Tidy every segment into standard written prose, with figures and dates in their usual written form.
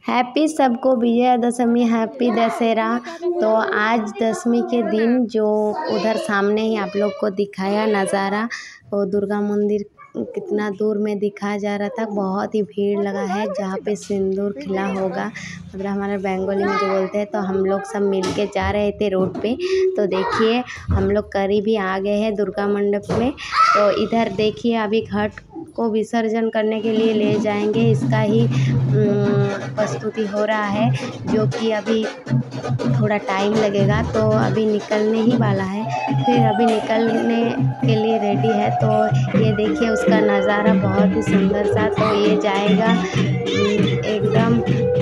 Happy सबको Vijayadashami, happy Dussehra. तो आज दशमी के दिन जो उधर सामने ही आप लोग को दिखाया नज़ारा, वो दुर्गा मंदिर कितना दूर में दिखाया जा रहा था। बहुत ही भीड़ लगा है जहाँ पे सिंदूर खिला होगा, मतलब हमारे बंगाली में जो बोलते हैं। तो हम लोग सब मिल के जा रहे थे रोड पे। तो देखिए हम लोग करीब ही आ गए हैं दुर्गा मंडप में। तो इधर देखिए अभी घाट को विसर्जन करने के लिए ले जाएंगे, इसका ही प्रस्तुति हो रहा है, जो कि अभी थोड़ा टाइम लगेगा। तो अभी निकलने ही वाला है, फिर अभी निकलने के लिए रेडी है। तो ये देखिए उसका नज़ारा बहुत ही सुंदर सा। तो ये जाएगा एकदम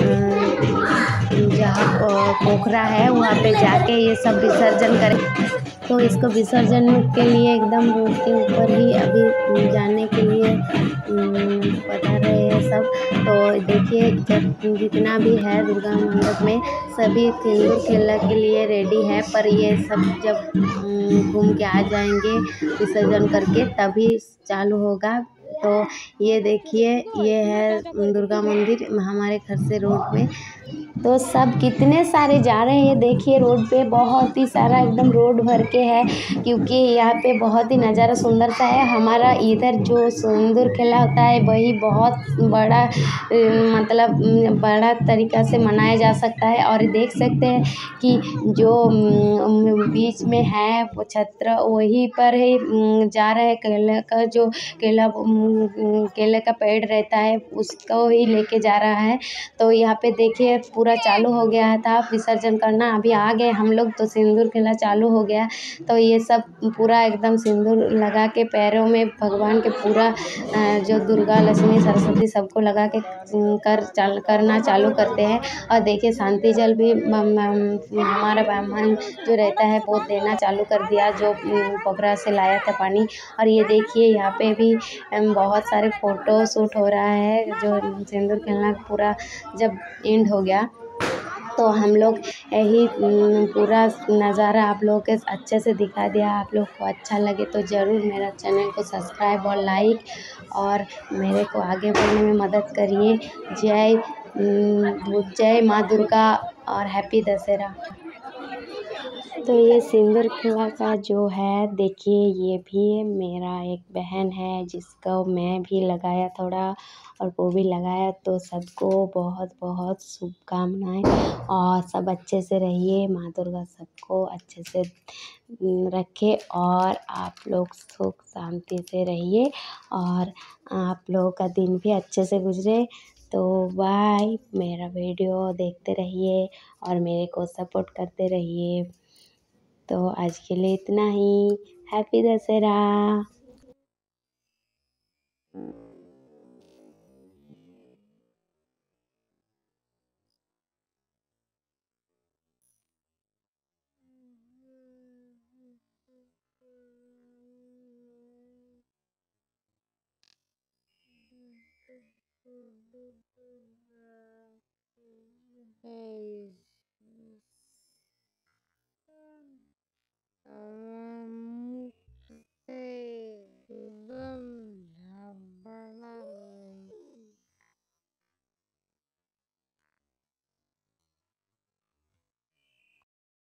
जहाँ पोखरा है वहाँ पे जाके ये सब विसर्जन करे। तो इसको विसर्जन के लिए एकदम रोड के ऊपर ही अभी जाने के लिए बता रहे हैं सब। तो देखिए जब जितना भी है दुर्गा मंडप में सभी सिंदूर खेलने के लिए रेडी है, पर ये सब जब घूम के आ जाएंगे विसर्जन करके तभी चालू होगा। तो ये देखिए ये है दुर्गा मंदिर हमारे घर से रोड में। तो सब कितने सारे जा रहे हैं, देखिए रोड पे बहुत ही सारा एकदम रोड भर के है, क्योंकि यहाँ पे बहुत ही नज़ारा सुंदर सा है। हमारा इधर जो सिंदूर खेला होता है वही बहुत बड़ा मतलब बड़ा तरीक़ा से मनाया जा सकता है। और देख सकते हैं कि जो बीच में है वो छत्र वहीं पर ही जा रहे हैं। केले का जो केले का पेड़ रहता है उसको ही लेके जा रहा है। तो यहाँ पे देखिए पूरा चालू हो गया था विसर्जन करना, अभी आ गए हम लोग। तो सिंदूर खेला चालू हो गया। तो ये सब पूरा एकदम सिंदूर लगा के पैरों में भगवान के पूरा जो दुर्गा लक्ष्मी सरस्वती सबको लगा के करना चालू करते हैं। और देखिए शांति जल भी हमारा ब्राह्मण जो रहता है वो देना चालू कर दिया, जो पोखरा से लाया था पानी। और ये देखिए यहाँ पे भी बहुत सारे फ़ोटो शूट हो रहा है। जो सिंदूर खेलना पूरा जब एंड हो गया तो हम लोग यही पूरा नज़ारा आप लोगों के अच्छे से दिखा दिया। आप लोग को अच्छा लगे तो ज़रूर मेरा चैनल को सब्सक्राइब और लाइक और मेरे को आगे बढ़ने में मदद करिए। जय माँ दुर्गा और हैप्पी दशहरा। तो ये सिंदूर खेला का जो है देखिए, ये भी मेरा एक बहन है जिसको मैं भी लगाया थोड़ा और वो भी लगाया। तो सबको बहुत बहुत शुभकामनाएं और सब अच्छे से रहिए, माँ दुर्गा सबको अच्छे से रखे और आप लोग सुख शांति से रहिए और आप लोगों का दिन भी अच्छे से गुजरे। तो बाय, मेरा वीडियो देखते रहिए और मेरे को सपोर्ट करते रहिए। तो आज के लिए इतना ही। हैप्पी दशहरा।